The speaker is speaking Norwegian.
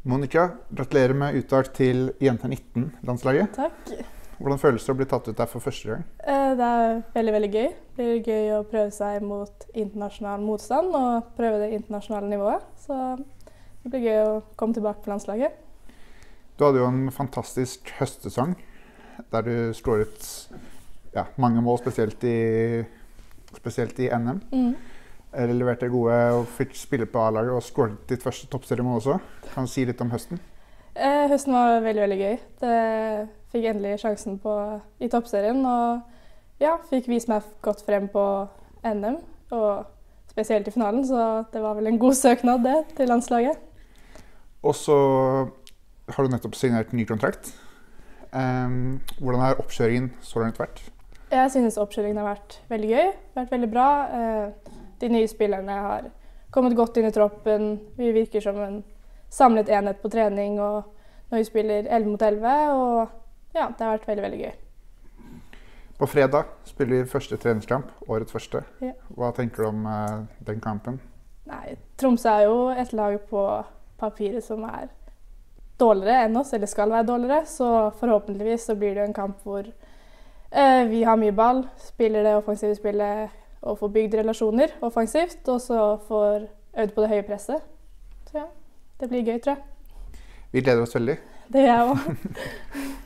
Monica, gratulerer med uttak til Jenter 19-landslaget. Takk. Hvordan føles det å bli tatt ut der for første gang? Det er veldig, veldig gøy. Det blir gøy å prøve seg mot internasjonal motstand og prøve det internasjonale nivået. Så det blir gøy å komme tilbake på landslaget. Du hadde jo en fantastisk høstsesong, der du skåret mange mål, spesielt i NM. Eller leverte gode og fikk spille på A-laget og skåret ditt første toppseriemål også. Kan du si litt om høsten? Høsten var veldig, veldig gøy. Det fikk endelig sjansen i toppserien og fikk vist meg godt frem på NM, og spesielt i finalen, så det var vel en god søknad det til landslaget. Og så har du nettopp signert ny kontrakt. Hvordan har oppkjøringen så langt vært? Jeg synes oppkjøringen har vært veldig gøy, vært veldig bra. De nye spillerne har kommet godt inn i troppen. Vi virker som en samlet enhet på trening, og når vi spiller 11 mot 11, og det har vært veldig, veldig gøy. På fredag spiller vi første treningskamp, årets første. Ja. Hva tenker du om den kampen? Nei, Tromsø er jo et lag på papiret som er dårligere enn oss, eller skal være dårligere, så forhåpentligvis så blir det en kamp hvor vi har mye ball, spiller det offensive spillet og får bygd relasjoner offensivt, og så får øvd på det høye presset. Så det blir gøy, tror jeg. Vi gleder oss veldig. Det gjør jeg også.